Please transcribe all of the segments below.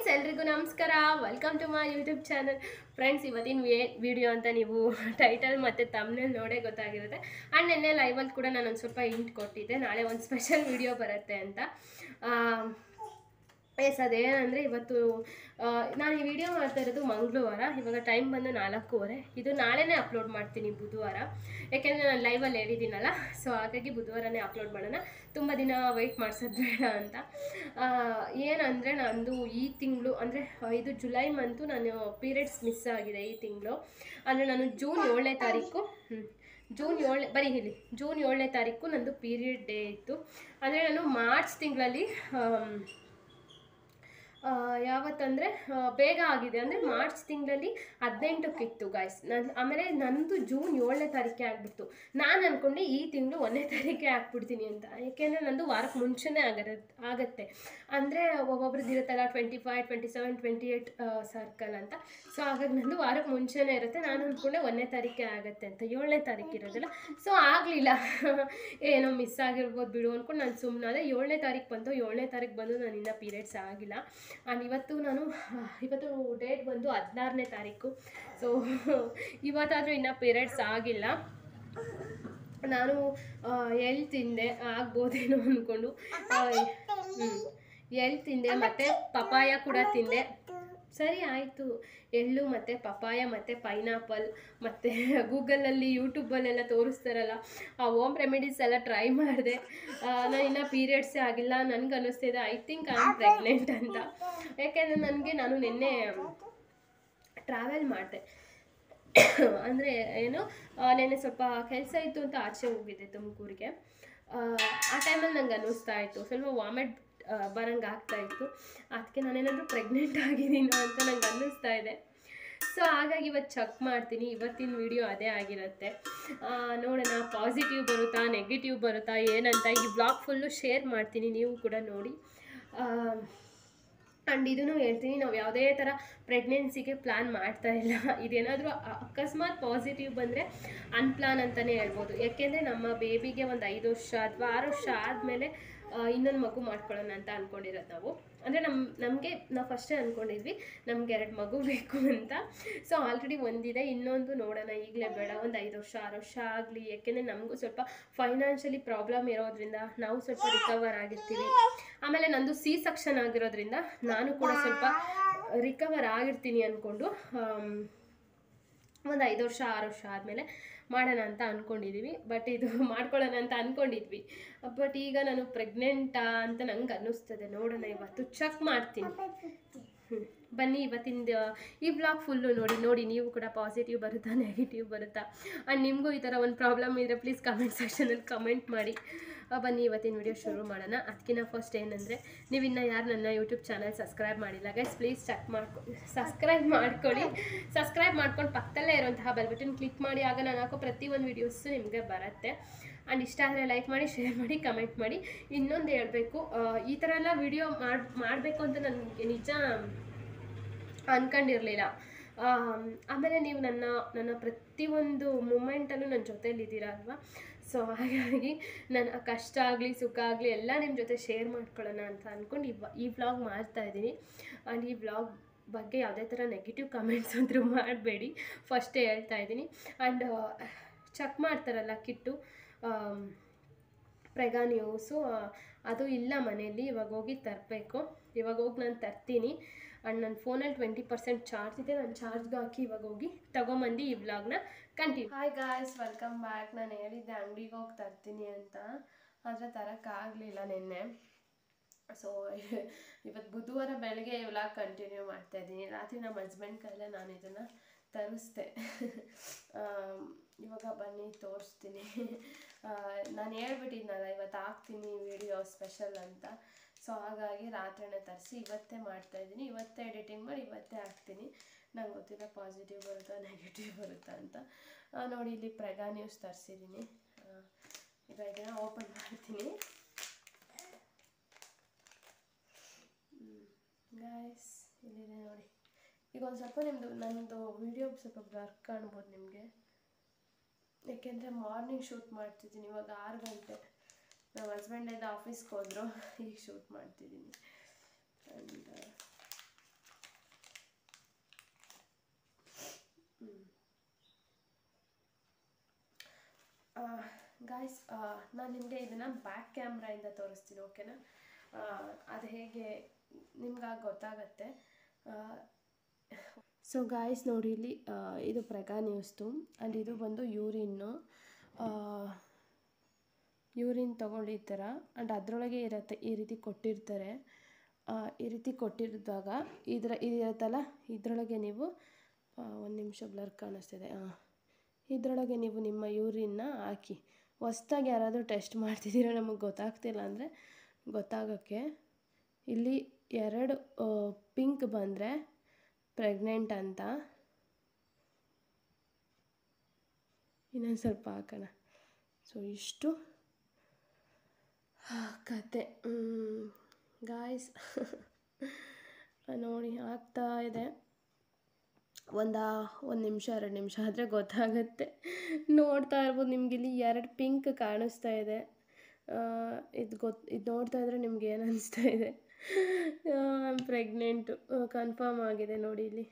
Friends ಎಲ್ರಿಗೂ ನಮಸ್ಕಾರ. Welcome to my YouTube channel. Friends, ಇವತ್ತಿನ ವಿಡಿಯೋ ಅಂತ ನೀವು ಟೈಟಲ್ ಮತ್ತು ತಮ್ನೇಲ್ ನೋಡೇ ಗೊತ್ತಾಗಿರುತ್ತೆ. ಆ್ಯಂಡ್ ನಿನ್ನೆ ಲೈವಲ್ಲಿ ಕೂಡ ನಾನು ಒಂದು ಸ್ವಲ್ಪ ಹಿಂಟ್ ಕೊಟ್ಟಿದ್ದೆ, ನಾಳೆ ಒಂದು ಸ್ಪೆಷಲ್ ವಿಡಿಯೋ ಬರುತ್ತೆ ಅಂತ. ಎಸ್, ಅದೇನಂದರೆ ಇವತ್ತು ನಾನು ಈ ವಿಡಿಯೋ ಮಾಡ್ತಾ ಇರೋದು ಮಂಗಳವಾರ. ಇವಾಗ ಟೈಮ್ ಬಂದು 4:15. ಇದು ನಾಳೆನೇ ಅಪ್ಲೋಡ್ ಮಾಡ್ತೀನಿ, ಬುಧವಾರ. ಯಾಕೆಂದರೆ ನಾನು ಲೈವಲ್ಲಿ ಹೇಳಿದ್ದೀನಲ್ಲ, ಸೊ ಹಾಗಾಗಿ ಬುಧವಾರನೇ ಅಪ್ಲೋಡ್ ಮಾಡೋಣ. ತುಂಬ ದಿನ ವೆಯ್ಟ್ ಮಾಡಿಸೋದು ಬೇಡ ಅಂತ. ಏನಂದರೆ ನಂದು ಈ ತಿಂಗಳು ಅಂದರೆ ಇದು ಜುಲೈ ಮಂತು ನಾನು ಪೀರಿಯಡ್ಸ್ ಮಿಸ್ ಆಗಿದೆ ಈ ತಿಂಗಳು. ಅಂದರೆ ನಾನು ಜೂನ್ 7ನೇ ತಾರೀಕು ಜೂನ್ 7ನೇ ತಾರೀಕು ನಂದು ಪೀರಿಯಡ್ ಡೇ ಇತ್ತು. ಅಂದರೆ ನಾನು ಮಾರ್ಚ್ ತಿಂಗಳಲ್ಲಿ ಯಾವತ್ತಂದರೆ ಬೇಗ ಆಗಿದೆ, ಅಂದರೆ ಮಾರ್ಚ್ ತಿಂಗಳಲ್ಲಿ 18ಕ್ಕಿತ್ತು ಗಾಯ್ಸ್. ಆಮೇಲೆ ನಂದು ಜೂನ್ 7ನೇ ತಾರೀಕೆ ಆಗಿಬಿಡ್ತು. ನಾನು ಅಂದ್ಕೊಂಡೆ ಈ ತಿಂಗಳು 1ನೇ ತಾರೀಕೆ ಹಾಕ್ಬಿಡ್ತೀನಿ ಅಂತ. ಏಕೆಂದರೆ ನಂದು ವಾರಕ್ಕೆ ಮುಂಚೆನೇ ಆಗತ್ತೆ. ಅಂದರೆ ಒಬ್ಬೊಬ್ರದ್ದು ಇರುತ್ತಲ್ಲ 25, 27, 28 ಸರ್ಕಲ್ ಅಂತ. ಸೊ ಹಾಗಾಗಿ ನಂದು ವಾರಕ್ಕೆ ಮುಂಚೆನೇ ಇರುತ್ತೆ. ನಾನು ಅಂದ್ಕೊಂಡೆ 1ನೇ ತಾರೀಕೆ ಆಗುತ್ತೆ ಅಂತ, 7ನೇ ತಾರೀಕು ಇರೋದಿಲ್ಲ. ಸೊ ಆಗಲಿಲ್ಲ, ಏನೋ ಮಿಸ್ ಆಗಿರ್ಬೋದು ಬಿಡು ಅಂದ್ಕೊಂಡು ನಾನು ಸುಮ್ಮನಾದೆ. 7ನೇ ತಾರೀಕು ಬಂತು. 7ನೇ ತಾರೀಕು ಬಂದು ನಾನು ಇನ್ನೂ ಪೀರಿಯಡ್ಸ್ ಆಗಿಲ್ಲ. ಆ್ಯಂಡ್ ಇವತ್ತು ಡೇಟ್ ಬಂದು 16ನೇ ತಾರೀಕು. ಸೊ ಇವತ್ತಾದರೂ ಇನ್ನೂ ಪೀರಿಯಡ್ಸ್ ಆಗಿಲ್ಲ. ನಾನು ಎಳ್ಳು ತಿಂದೆ, ಆಗ್ಬೋದೇನೋ ಅಂದ್ಕೊಂಡು ಎಳ್ಳು ತಿಂದೆ, ಮತ್ತು ಪಪಾಯ ಕೂಡ ತಿಂದೆ. ಸರಿ ಆಯಿತು. ಎಳ್ಳು ಮತ್ತು ಪಪಾಯ ಮತ್ತು ಪೈನಾಪಲ್ ಮತ್ತು ಗೂಗಲಲ್ಲಿ ಯೂಟ್ಯೂಬಲ್ಲೆಲ್ಲ ತೋರಿಸ್ತಾರಲ್ಲ ಆ ಹೋಮ್ ರೆಮಿಡೀಸ್ ಎಲ್ಲ ಟ್ರೈ ಮಾಡಿದೆ. ನಾನು ಇನ್ನೂ ಪೀರಿಯಡ್ಸೇ ಆಗಿಲ್ಲ. ನನಗೆ ಅನ್ನಿಸ್ತಿದೆ I think I am pregnant ಅಂತ. ಯಾಕೆಂದರೆ ನಾನು ನಿನ್ನೆ ಟ್ರಾವೆಲ್ ಮಾಡಿದೆ. ಅಂದರೆ ಏನು, ನೆನ್ನೆ ಸ್ವಲ್ಪ ಕೆಲಸ ಇತ್ತು ಅಂತ ಆಚೆ ಹೋಗಿದ್ದೆ ತುಮಕೂರಿಗೆ. ಆ ಟೈಮಲ್ಲಿ ನಂಗೆ ಅನ್ನಿಸ್ತಾ ಇತ್ತು, ಸ್ವಲ್ಪ ವಾಮಿಟ್ ಬರಂಗೆ ಆಗ್ತಾಯಿತ್ತು. ಅದಕ್ಕೆ ನಾನೇನಾದರೂ ಪ್ರೆಗ್ನೆಂಟ್ ಆಗಿದ್ದೀನೋ ಅಂತ ನಂಗೆ ಅನ್ನಿಸ್ತಾ ಇದೆ. ಸೊ ಹಾಗಾಗಿ ಇವತ್ತು ಚೆಕ್ ಮಾಡ್ತೀನಿ. ಇವತ್ತಿನ ವಿಡಿಯೋ ಅದೇ ಆಗಿರುತ್ತೆ. ನೋಡೋಣ ಪಾಸಿಟಿವ್ ಬರುತ್ತಾ ನೆಗೆಟಿವ್ ಬರುತ್ತಾ ಏನಂತ. ಈ ಬ್ಲಾಗ್ ಫುಲ್ಲು ಶೇರ್ ಮಾಡ್ತೀನಿ, ನೀವು ಕೂಡ ನೋಡಿ. ಆ್ಯಂಡ್ ಇದನ್ನು ಹೇಳ್ತೀನಿ, ನಾವು ಯಾವುದೇ ಥರ ಪ್ರೆಗ್ನೆನ್ಸಿಗೆ ಪ್ಲ್ಯಾನ್ ಮಾಡ್ತಾ ಇಲ್ಲ. ಇದೇನಾದರೂ ಅಕಸ್ಮಾತ್ ಪಾಸಿಟಿವ್ ಬಂದರೆ ಅನ್ಪ್ಲಾನ್ ಅಂತಲೇ ಹೇಳ್ಬೋದು. ಯಾಕೆಂದರೆ ನಮ್ಮ ಬೇಬಿಗೆ ಒಂದು 5 ವರ್ಷ ಅಥವಾ 6 ವರ್ಷ ಆದಮೇಲೆ ಇನ್ನೊಂದು ಮಗು ಮಾಡ್ಕೊಳ್ಳೋಣ ಅಂತ ಅಂದ್ಕೊಂಡಿರೋದು ನಾವು. ಅಂದರೆ ನಾವು ಫಸ್ಟೇ ಅಂದ್ಕೊಂಡಿದ್ವಿ ನಮ್ಗೆ 2 ಮಗು ಬೇಕು ಅಂತ. ಸೊ ಆಲ್ರೆಡಿ ಒಂದಿದೆ, ಇನ್ನೊಂದು ನೋಡೋಣ, ಈಗಲೇ ಬೇಡ, ಒಂದು 5 ವರ್ಷ 6 ವರ್ಷ ಆಗಲಿ. ಯಾಕೆಂದರೆ ನಮಗೂ ಸ್ವಲ್ಪ ಫೈನಾನ್ಷಿಯಲಿ ಪ್ರಾಬ್ಲಮ್ ಇರೋದ್ರಿಂದ ನಾವು ಸ್ವಲ್ಪ ರಿಕವರ್ ಆಗಿರ್ತೀವಿ. ಆಮೇಲೆ ನಂದು ಸೆಕ್ಷನ್ ಆಗಿರೋದ್ರಿಂದ ನಾನು ಕೂಡ ಸ್ವಲ್ಪ ರಿಕವರ್ ಆಗಿರ್ತೀನಿ ಅಂದ್ಕೊಂಡು ಒಂದು 5 ವರ್ಷ 6 ವರ್ಷ ಆದಮೇಲೆ ಮಾಡೋಣ ಅಂತ ಅಂದ್ಕೊಂಡಿದ್ದೀವಿ. ಬಟ್ ಇದು ಮಾಡ್ಕೊಳ್ಳೋಣ ಅಂತ ಅಂದ್ಕೊಂಡಿದ್ವಿ. ಬಟ್ ಈಗ ನಾನು ಪ್ರೆಗ್ನೆಂಟಾ ಅಂತ ನಂಗೆ ಅನ್ನಿಸ್ತದೆ. ನೋಡೋಣ, ಇವತ್ತು ಚೆಕ್ ಮಾಡ್ತೀನಿ. ಬನ್ನಿ, ಇವತ್ತಿಂದ ಈ ಬ್ಲಾಗ್ ಫುಲ್ಲು ನೋಡಿ ನೀವು ಕೂಡ ಪಾಸಿಟಿವ್ ಬರುತ್ತಾ ನೆಗೆಟಿವ್ ಬರುತ್ತಾ. ಆ್ಯಂಡ್ ನಿಮಗೂ ಈ ಥರ ಒಂದು ಪ್ರಾಬ್ಲಮ್ ಇದ್ದರೆ ಪ್ಲೀಸ್ ಕಮೆಂಟ್ ಸೆಕ್ಷನಲ್ಲಿ ಕಮೆಂಟ್ ಮಾಡಿ. ಬನ್ನಿ ಇವತ್ತಿನ ವಿಡಿಯೋ ಶುರು ಮಾಡೋಣ. ಅದಕ್ಕಿಂತ ಫಸ್ಟ್ ಏನಂದರೆ, ನೀವಿನ್ನು ಯಾರು ನನ್ನ ಯೂಟ್ಯೂಬ್ ಚಾನಲ್ ಸಬ್ಸ್ಕ್ರೈಬ್ ಮಾಡಿಲ್ಲ ಗೈಸ್, ಪ್ಲೀಸ್ ಸಬ್ಸ್ಕ್ರೈಬ್ ಮಾಡ್ಕೊಳ್ಳಿ. ಸಬ್ಸ್ಕ್ರೈಬ್ ಮಾಡ್ಕೊಂಡು ಪಕ್ಕದಲ್ಲೇ ಇರುವಂತಹ ಬೆಲ್ ಬಟನ್ ಕ್ಲಿಕ್ ಮಾಡಿ. ಆಗ ನಾನು ಹಾಕೋ ಪ್ರತಿಯೊಂದು ವೀಡಿಯೋಸು ನಿಮಗೆ ಬರುತ್ತೆ. ಆ್ಯಂಡ್ ಇಷ್ಟ ಆದರೆ ಲೈಕ್ ಮಾಡಿ, ಶೇರ್ ಮಾಡಿ, ಕಮೆಂಟ್ ಮಾಡಿ. ಇನ್ನೊಂದು ಹೇಳಬೇಕು, ಈ ಥರ ಎಲ್ಲ ವಿಡಿಯೋ ಮಾಡಬೇಕು ಅಂತ ನನಗೆ ನಿಜ ಅಂದ್ಕೊಂಡಿರಲಿಲ್ಲ. ಆಮೇಲೆ ನೀವು ನನ್ನ ಪ್ರತಿಯೊಂದು ಮೂಮೆಂಟಲ್ಲೂ ನನ್ನ ಜೊತೆಯಲ್ಲಿದ್ದೀರಾ ಅಲ್ವಾ. ಸೊ ಹಾಗಾಗಿ ನನ್ನ ಕಷ್ಟ ಆಗಲಿ ಸುಖ ಆಗಲಿ ಎಲ್ಲ ನಿಮ್ಮ ಜೊತೆ ಶೇರ್ ಮಾಡ್ಕೊಳ್ಳೋಣ ಅಂತ ಅಂದ್ಕೊಂಡು ಈ ವ್ಲಾಗ್ ಮಾಡ್ತಾಯಿದ್ದೀನಿ. ಆ್ಯಂಡ್ ಈ ವ್ಲಾಗ್ ಬಗ್ಗೆ ಯಾವುದೇ ಥರ ನೆಗೆಟಿವ್ ಕಮೆಂಟ್ಸ್ ಅಂದರೂ ಮಾಡಬೇಡಿ, ಫಸ್ಟೇ ಹೇಳ್ತಾ ಇದ್ದೀನಿ. ಆ್ಯಂಡ್ ಚೆಕ್ ಮಾಡ್ತಾರಲ್ಲ ಕಿಟ್ಟು ಪ್ರೆಗಾನ್ಯೂಸು, ಅದು ಇಲ್ಲ ಮನೆಯಲ್ಲಿ. ಇವಾಗ ಹೋಗಿ ತರಬೇಕು. ಇವಾಗ ಹೋಗಿ ನಾನು ತರ್ತೀನಿ. ಆ್ಯಂಡ್ ನನ್ನ ಫೋನಲ್ಲಿ 20% ಚಾರ್ಜ್ ಇದೆ. ನಾನು ಚಾರ್ಜ್ಗೆ ಹಾಕಿ ಇವಾಗ ಹೋಗಿ ತೊಗೊಂಬಂದು ಈ ವ್ಲಾಗ್ನ continue. Hi guys, welcome back. ನಾನು ಹೇಳಿದ್ದೆ ಅಂಗಡಿಗೆ ಹೋಗಿ ತರ್ತೀನಿ ಅಂತ, ಆದರೆ ತರೋಕ್ಕಾಗಲಿಲ್ಲ ನಿನ್ನೆ. ಸೊ ಇವತ್ತು ಬುಧವಾರ ಬೆಳಗ್ಗೆ ವ್ಲಾಗ್ ಕಂಟಿನ್ಯೂ ಮಾಡ್ತಾಯಿದ್ದೀನಿ. ರಾತ್ರಿ ನಮ್ಮ ಹಸ್ಬೆಂಡ್ ಕೈಲೇ ನಾನು ಇದನ್ನು ತರಿಸ್ದೆ. ಇವಾಗ ಬನ್ನಿ ತೋರಿಸ್ತೀನಿ. ನಾನು ಹೇಳ್ಬಿಟ್ಟಿದ್ನಲ್ಲ ಇವತ್ತು ಹಾಕ್ತೀನಿ ವಿಡಿಯೋ ಸ್ಪೆಷಲ್ ಅಂತ. ಸೊ ಹಾಗಾಗಿ ರಾತ್ರಿನೇ ತರಿಸಿ ಇವತ್ತೇ ಮಾಡ್ತಾಯಿದ್ದೀನಿ. ಇವತ್ತೇ ಎಡಿಟಿಂಗ್ ಮಾಡಿ ಇವತ್ತೇ ಹಾಕ್ತೀನಿ. ನಂಗೆ ಗೊತ್ತಿಲ್ಲ ಪಾಸಿಟಿವ್ ಬರುತ್ತಾ ನೆಗೆಟಿವ್ ಬರುತ್ತಾ ಅಂತ. ನೋಡಿ, ಇಲ್ಲಿ ಪ್ರೆಗಾನ್ಯೂಸ್ ತರಿಸಿದ್ದೀನಿ. ಈಗ ಇದನ್ನು ಓಪನ್ ಮಾಡ್ತೀನಿ ಗಾಯ್ಸ್. ಇಲ್ಲಿದೆ ನೋಡಿ. ಈಗ ಒಂದು ಸ್ವಲ್ಪ ನನ್ನದು ವಿಡಿಯೋ ಸ್ವಲ್ಪ ಬ್ಲರ್ ಕಾಣ್ಬೋದು ನಿಮಗೆ, ಯಾಕೆಂದರೆ ಮಾರ್ನಿಂಗ್ ಶೂಟ್ ಮಾಡ್ತಿದ್ದೀನಿ. ಇವಾಗ 6 ಗಂಟೆ. ನಮ್ಮ ಹಸ್ಬೆಂಡ್ ಆಫೀಸ್ಗೆ ಹೋದರು, ಈಗ ಶೂಟ್ ಮಾಡ್ತಿದ್ದೀನಿ. ಆ್ಯಂಡ್ ಗಾಯ್ಸ್, ನಾನು ನಿಮಗೆ ಇದನ್ನು ಬ್ಯಾಕ್ ಕ್ಯಾಮ್ರಾಯಿಂದ ತೋರಿಸ್ತೀನಿ, ಓಕೆನಾ? ಅದು ಹೇಗೆ ನಿಮ್ಗಾಗಿ ಗೊತ್ತಾಗತ್ತೆ. ಸೊ ಗಾಯ್ಸ್ ನೋಡಿ, ಇಲ್ಲಿ ಇದು ಪ್ರೆಗಾ ನ್ಯೂಸ್ದು ಆ್ಯಂಡ್ ಇದು ಬಂದು ಯೂರಿನ್ ತೊಗೊಂಡು ಈ ಥರ ಆ್ಯಂಡ್ ಅದರೊಳಗೆ ಇರುತ್ತೆ, ಈ ರೀತಿ ಕೊಟ್ಟಿರ್ತಾರೆ. ಈ ರೀತಿ ಕೊಟ್ಟಿರಿದಾಗ ಇದಿರುತ್ತಲ್ಲ, ಇದರೊಳಗೆ ನೀವು ಒಂದು ನಿಮಿಷ ಬ್ಲರ್ ಕಾಣಿಸ್ತಿದೆ. ಇದರೊಳಗೆ ನೀವು ನಿಮ್ಮ ಯೂರಿನ್ನ ಹಾಕಿ. ಹೊಸ್ದಾಗಿ ಯಾರಾದರೂ ಟೆಸ್ಟ್ ಮಾಡ್ತಿದ್ದೀರಾ, ನಮಗೆ ಗೊತ್ತಾಗ್ತಿಲ್ಲ ಅಂದರೆ ಗೊತ್ತಾಗೋಕ್ಕೆ, ಇಲ್ಲಿ 2 ಪಿಂಕ್ ಬಂದರೆ ಪ್ರೆಗ್ನೆಂಟ್ ಅಂತ. ಇನ್ನೊಂದು ಸ್ವಲ್ಪ ಹಾಕೋಣ. ಸೊ ಇಷ್ಟು ಕತೆ ಗಾಯ್ಸ್. ನೋಡಿ ಆಗ್ತಾ ಇದೆ. ಒಂದು ನಿಮಿಷ 2 ನಿಮಿಷ ಆದರೆ ಗೊತ್ತಾಗುತ್ತೆ. ನೋಡ್ತಾ ಇರ್ಬೋದು ನಿಮ್ಗೆ ಇಲ್ಲಿ 2 ಪಿಂಕ್ ಕಾಣಿಸ್ತಾ ಇದೆ. ಇದು ನೋಡ್ತಾ ಇದ್ರೆ ನಿಮ್ಗೆ ಏನು ಅನಿಸ್ತಾ ಇದೆ? ಪ್ರೆಗ್ನೆಂಟು ಕನ್ಫರ್ಮ್ ಆಗಿದೆ ನೋಡಿ ಇಲ್ಲಿ.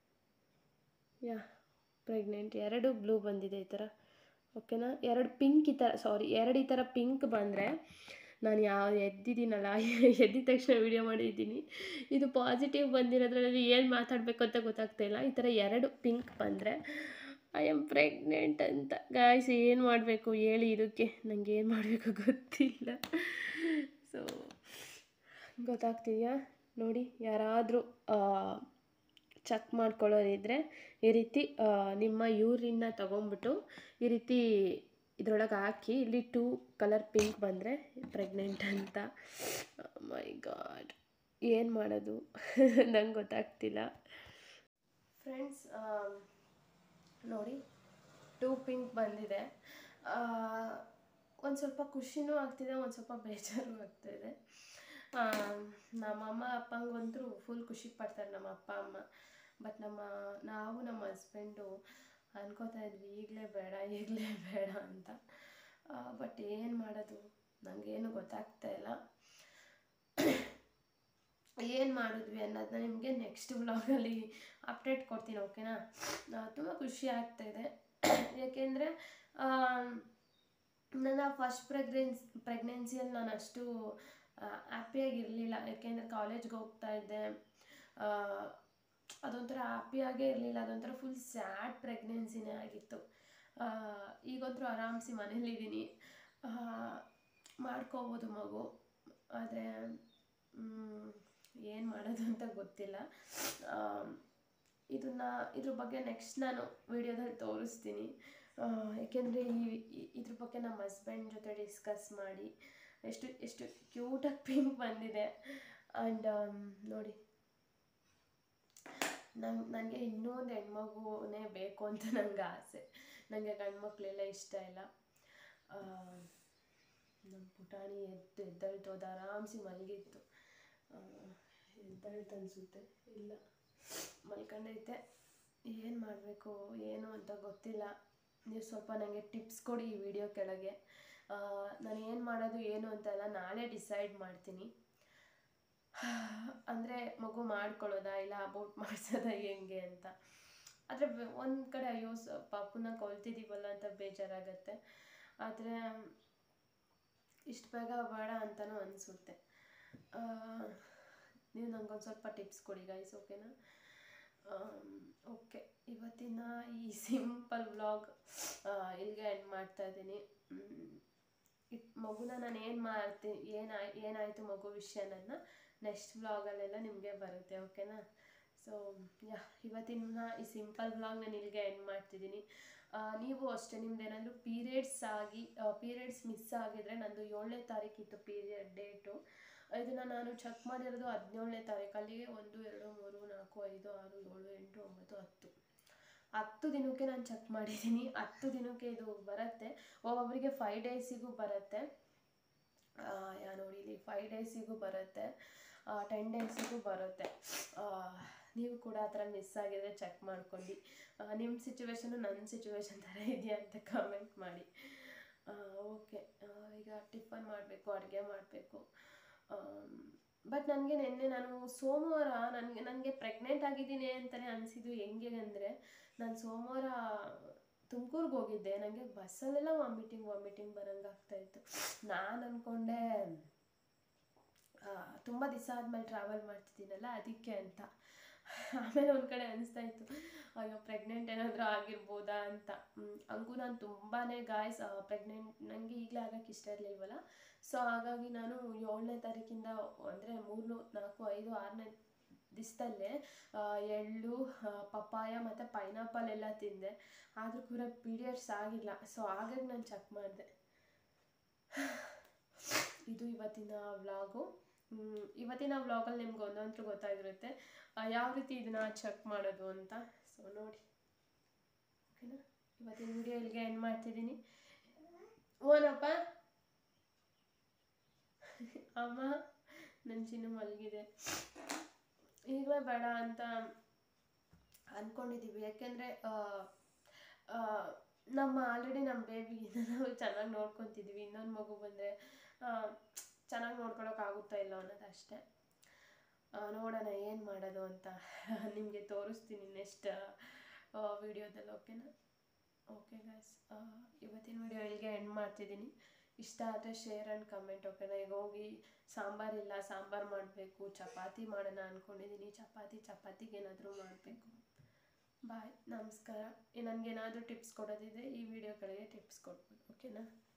ಪ್ರೆಗ್ನೆಂಟ್ 2 ಬ್ಲೂ ಬಂದಿದೆ ಈ ಥರ, ಓಕೆನಾ? 2 ಪಿಂಕ್ ಈ ಥರ, ಸಾರಿ 2 ಈ ಥರ ಪಿಂಕ್ ಬಂದರೆ, ನಾನು ಎದ್ದಿದ್ದೀನಲ್ಲ, ಎದ್ದಿದ ತಕ್ಷಣ ವೀಡಿಯೋ ಮಾಡಿದ್ದೀನಿ. ಇದು ಪಾಸಿಟಿವ್ ಬಂದಿರೋದ್ರಲ್ಲಿ ಏನು ಮಾತಾಡಬೇಕು ಅಂತ ಗೊತ್ತಾಗ್ತಾಯಿಲ್ಲ. ಈ ಥರ 2 ಪಿಂಕ್ ಬಂದರೆ ಐ ಆಮ್ ಪ್ರೆಗ್ನೆಂಟ್ ಅಂತ. ಗಾಯ್ಸ್, ಏನು ಮಾಡಬೇಕು ಹೇಳಿ ಇದಕ್ಕೆ? ನನಗೆ ಏನು ಮಾಡಬೇಕು ಗೊತ್ತಿಲ್ಲ. ಸೊ ಗೊತ್ತಾಗ್ತಿದೆಯಾ ನೋಡಿ? ಯಾರಾದರೂ ಚೆಕ್ ಮಾಡ್ಕೊಳ್ಳೋದಿದ್ರೆ ಈ ರೀತಿ ನಿಮ್ಮ ಯೂರಿನ್ನ ತೊಗೊಂಬಿಟ್ಟು ಈ ರೀತಿ ಇದ್ರೊಳಗೆ ಹಾಕಿ, ಇಲ್ಲಿ 2 ಕಲರ್ ಪಿಂಕ್ ಬಂದರೆ ಪ್ರೆಗ್ನೆಂಟ್ ಅಂತ. ಮೈ ಗಾಡ್, ಏನು ಮಾಡೋದು ನಂಗೆ ಗೊತ್ತಾಗ್ತಿಲ್ಲ. ಫ್ರೆಂಡ್ಸ್ ನೋಡಿ, 2 ಪಿಂಕ್ ಬಂದಿದೆ. ಒಂದು ಸ್ವಲ್ಪ ಖುಷಿನೂ ಆಗ್ತಿದೆ, ಒಂದು ಸ್ವಲ್ಪ ಬೇಜಾರು ಆಗ್ತಾಯಿದೆ. ನಮ್ಮ ಅಪ್ಪಂಗಂತೂ ಫುಲ್ ಖುಷಿ ಪಡ್ತಾರೆ, ನಮ್ಮ ಅಪ್ಪ ಅಮ್ಮ. ಬಟ್ ನಾವು ನಮ್ಮ ಹಸ್ಬೆಂಡು ಅನ್ಕೋತಾ ಇದ್ವಿ ಈಗಲೇ ಬೇಡ ಅಂತ. ಬಟ್ ಏನು ಮಾಡೋದು, ನನಗೇನು ಗೊತ್ತಾಗ್ತಾ ಇಲ್ಲ. ಏನು ಮಾಡಿದ್ವಿ ಅನ್ನೋದನ್ನ ನಿಮಗೆ ನೆಕ್ಸ್ಟ್ ವ್ಲಾಗಲ್ಲಿ ಅಪ್ಡೇಟ್ ಕೊಡ್ತೀನಿ, ಓಕೆನಾ? ತುಂಬ ಖುಷಿ ಆಗ್ತಾಯಿದೆ. ಯಾಕೆಂದರೆ ನನ್ನ ಫಸ್ಟ್ ಪ್ರೆಗ್ನೆನ್ಸಿಯಲ್ಲಿ ನಾನು ಅಷ್ಟು ಹ್ಯಾಪಿಯಾಗಿರಲಿಲ್ಲ. ಯಾಕೆಂದರೆ ಕಾಲೇಜ್ಗೆ ಹೋಗ್ತಾ ಇದ್ದೆ, ಅದೊಂಥರ ಹ್ಯಾಪಿಯಾಗೇ ಇರಲಿಲ್ಲ. ಅದೊಂಥರ ಫುಲ್ ಸ್ಯಾಡ್ ಪ್ರೆಗ್ನೆನ್ಸಿನೇ ಆಗಿತ್ತು. ಈಗಂತೂ ಆರಾಮ್ಸಿ ಮನೇಲಿದ್ದೀನಿ, ಮಾಡ್ಕೋಬೋದು ಮಗು. ಆದರೆ ಏನು ಮಾಡೋದು ಅಂತ ಗೊತ್ತಿಲ್ಲ. ಇದ್ರ ಬಗ್ಗೆ ನೆಕ್ಸ್ಟ್ ನಾನು ವಿಡಿಯೋದಲ್ಲಿ ತೋರಿಸ್ತೀನಿ. ಏಕೆಂದರೆ ಇದ್ರ ಬಗ್ಗೆ ನಮ್ಮ ಹಸ್ಬೆಂಡ್ ಜೊತೆ ಡಿಸ್ಕಸ್ ಮಾಡಿ, ಎಷ್ಟು ಕ್ಯೂಟಾಗಿ ಪಿಂಕ್ ಬಂದಿದೆ. ಆ್ಯಂಡ್ ನೋಡಿ, ನನಗೆ ಇನ್ನೂ ಒಂದು ಹೆಣ್ಮಗುನೇ ಬೇಕು ಅಂತ ನನಗೆ ಆಸೆ. ನನಗೆ ಗಂಡು ಮಕ್ಕಳೆಲ್ಲ ಇಷ್ಟ ಇಲ್ಲ. ನಮ್ಮ ಪುಟಾಣಿ ಎದ್ದಳ್ತು, ಅದು ಆರಾಮ್ಸಿ ಮಲಗಿತ್ತು. ಎದ್ದಳ್ತು ಅನಿಸುತ್ತೆ, ಇಲ್ಲ ಮಲ್ಕೊಂಡೈತೆ. ಏನು ಮಾಡಬೇಕು ಏನು ಅಂತ ಗೊತ್ತಿಲ್ಲ. ನೀವು ಸ್ವಲ್ಪ ನನಗೆ ಟಿಪ್ಸ್ ಕೊಡಿ ಈ ವಿಡಿಯೋ ಕೆಳಗೆ. ನಾನು ಏನು ಮಾಡೋದು ಏನು ಅಂತೆಲ್ಲ ನಾಳೆ ಡಿಸೈಡ್ ಮಾಡ್ತೀನಿ. ಅಂದರೆ ಮಗು ಮಾಡ್ಕೊಳ್ಳೋದಾ ಇಲ್ಲ ಅಬೌಟ್ ಮಾಡಿಸೋದಾ ಹೆಂಗೆ ಅಂತ. ಆದರೆ ಒಂದು ಕಡೆ ಅಯ್ಯೋ ಪಾಪುನ ಕೊಲ್ತಿದ್ದೀವಲ್ಲ ಅಂತ ಬೇಜಾರಾಗತ್ತೆ. ಆದರೆ ಇಷ್ಟು ಬೇಗ ಬೇಡ ಅಂತಲೂ ಅನಿಸುತ್ತೆ. ನೀವು ನನಗೊಂದು ಸ್ವಲ್ಪ ಟಿಪ್ಸ್ ಕೊಡಿ ಗೈಸ್, ಓಕೆನಾ? ಓಕೆ, ಇವತ್ತಿನ ಈ ಸಿಂಪಲ್ ವ್ಲಾಗ್ ಇಲ್ಲಿಗೆ ಎಂಡ್ ಮಾಡ್ತಾಯಿದ್ದೀನಿ. ಮಗುನ ನಾನು ಏನಾಯಿತು ಮಗು ವಿಷಯ ನನ್ನ ನೆಕ್ಸ್ಟ್ ವ್ಲಾಗಲ್ಲೆಲ್ಲ ನಿಮಗೆ ಬರುತ್ತೆ, ಓಕೆನಾ? ಸೊ ಇವತ್ತಿನ ಈ ಸಿಂಪಲ್ ವ್ಲಾಗ್ ನಾನು ಇಲ್ಲಿಗೆ ಎಂಡ್ ಮಾಡ್ತಿದ್ದೀನಿ. ನೀವು ಅಷ್ಟೇ, ನಿಮ್ದೇನಾದರೂ ಪೀರಿಯಡ್ಸ್ ಮಿಸ್ ಆಗಿದ್ರೆ, ನಂದು 7ನೇ ತಾರೀಕಿತ್ತು ಪೀರಿಯಡ್ ಡೇಟು. ಇದನ್ನು ನಾನು ಚೆಕ್ ಮಾಡಿರೋದು 17ನೇ ತಾರೀಕು. ಅಲ್ಲಿಗೆ 1 2 3 4 5 6 7 8 9 10 ದಿನಕ್ಕೆ ನಾನು ಚೆಕ್ ಮಾಡಿದ್ದೀನಿ. 10 ದಿನಕ್ಕೆ ಇದು ಬರುತ್ತೆ. ಒಬ್ಬೊಬ್ಬರಿಗೆ 5 ಡೇಸಿಗೂ ಬರುತ್ತೆ. ನೋಡಿ ಇಲ್ಲಿ 5 ಡೇಸಿಗೂ ಬರುತ್ತೆ, 10 ಡೇಸಿಗೂ ಬರುತ್ತೆ. ನೀವು ಕೂಡ ಆ ಥರ ಮಿಸ್ ಆಗಿದ್ರೆ ಚೆಕ್ ಮಾಡ್ಕೊಂಡು, ನಿಮ್ಮ ಸಿಚುವೇಶನು ನನ್ನ ಸಿಚುವೇಶನ್ ಥರ ಇದೆಯಾ ಅಂತ ಕಮೆಂಟ್ ಮಾಡಿ. ಓಕೆ, ಈಗ ಟಿಫನ್ ಮಾಡಬೇಕು, ಅಡುಗೆ ಮಾಡಬೇಕು. ಬಟ್ ನನಗೆ ನಾನು ಸೋಮವಾರ ನನಗೆ ಪ್ರೆಗ್ನೆಂಟ್ ಆಗಿದ್ದೀನಿ ಅಂತಲೇ ಅನಿಸಿದ್ದು. ಹೆಂಗೆ ಅಂದರೆ, ನಾನು ಸೋಮವಾರ ತುಮಕೂರಿಗೆ ಹೋಗಿದ್ದೆ, ನನಗೆ ಬಸ್ಸಲ್ಲೆಲ್ಲ ವಾಮಿಟಿಂಗ್ ಬರೋಂಗಾಗ್ತಾಯಿತ್ತು. ನಾನು ಅಂದ್ಕೊಂಡೆ ತುಂಬ ದಿವಸ ಆದಮೇಲೆ ಟ್ರಾವೆಲ್ ಮಾಡ್ತಿದ್ದೀನಲ್ಲ ಅದಕ್ಕೆ ಅಂತ. ಆಮೇಲೆ ಒಂದು ಕಡೆ ಅನಿಸ್ತಾ ಇತ್ತು, ಅಯ್ಯೋ ಪ್ರೆಗ್ನೆಂಟ್ ಏನಾದರೂ ಆಗಿರ್ಬೋದಾ ಅಂತ. ಹಂಗೂ ನಾನು ತುಂಬಾ ಗಾಯ್ಸ್ ಪ್ರೆಗ್ನೆಂಟ್ ನನಗೆ ಈಗಲೇ ಆಗೋಕ್ಕೆ ಇಷ್ಟ ಇರಲಿಲ್ವಲ್ಲ. ಸೊ ಹಾಗಾಗಿ ನಾನು 7ನೇ ತಾರೀಕಿಂದ ಅಂದರೆ 3, 4, 5, 6ನೇ ದಿವಸದಲ್ಲೇ ಎಳ್ಳು, ಪಪ್ಪಾಯ ಮತ್ತು ಪೈನಾಪಲ್ ಎಲ್ಲ ತಿಂದೆ. ಆದರೂ ಕೂಡ ಪೀರಿಯಡ್ಸ್ ಆಗಿಲ್ಲ. ಸೊ ಹಾಗಾಗಿ ನಾನು ಚೆಕ್ ಮಾಡಿದೆ. ಇದು ಇವತ್ತಿನ ವ್ಲಾಗು. ಇವತ್ತಿನ ವ್ಲಾಗಲ್ಲಿ ನಿಮ್ಗೆ ಒಂದೊಂದು ಗೊತ್ತಾಗಿರುತ್ತೆ ಯಾವ ರೀತಿ ಇದನ್ನು ಚೆಕ್ ಮಾಡೋದು ಅಂತ. ಸೊ ನೋಡಿ, ಓಕೆನಾ. ಇವತ್ತಿನ ವಿಡಿಯೋ ಇಲ್ಲಿಗೆ ಎಂಡ್ ಮಾಡ್ತಿದ್ದೀನಿ. ಓನಪ್ಪ ಅಮ್ಮ ನನ್ನ ಚಿನ್ನು ಮಲಗಿದೆ. ಈಗಲೇ ಬೇಡ ಅಂತ ಅಂದ್ಕೊಂಡಿದ್ದೀವಿ. ಯಾಕೆಂದರೆ ಆಲ್ರೆಡಿ ನಮ್ಮ ಬೇಬಿನ ನಾವು ಚೆನ್ನಾಗಿ ನೋಡ್ಕೊತಿದ್ವಿ. ಇನ್ನೊಂದು ಮಗು ಬಂದರೆ ಚೆನ್ನಾಗಿ ನೋಡ್ಕೊಳೋಕ್ಕಾಗುತ್ತಾ ಇಲ್ಲ ಅನ್ನೋದು ಅಷ್ಟೇ. ನೋಡೋಣ ಏನು ಮಾಡೋದು ಅಂತ ನಿಮಗೆ ತೋರಿಸ್ತೀನಿ ನೆಕ್ಸ್ಟ್ ವಿಡಿಯೋದಲ್ಲಿ. ಓಕೆನಾ. ಓಕೆ ಗಾಯ್ಸ್, ಇವತ್ತಿನ ವಿಡಿಯೋ ಇಲ್ಲಿಗೆ ಎಂಡ್ ಮಾಡ್ತಿದ್ದೀನಿ. ಇಷ್ಟ ಆದರೆ ಶೇರ್ ಆ್ಯಂಡ್ ಕಮೆಂಟ್. ಓಕೆನಾ. ಈಗ ಹೋಗಿ ಸಾಂಬಾರಿಲ್ಲ, ಸಾಂಬಾರು ಮಾಡಬೇಕು. ಚಪಾತಿ ಮಾಡೋಣ ಅಂದ್ಕೊಂಡಿದ್ದೀನಿ. ಚಪಾತಿಗೆ ಏನಾದರೂ ಮಾಡಬೇಕು. ಬಾಯ್, ನಮಸ್ಕಾರ. ನನಗೇನಾದರೂ ಟಿಪ್ಸ್ ಕೊಡೋದಿದ್ರೆ ಈ ವಿಡಿಯೋ ಕೆಳಗೆ ಟಿಪ್ಸ್ ಕೊಡ್ಬೋದು. ಓಕೆನಾ.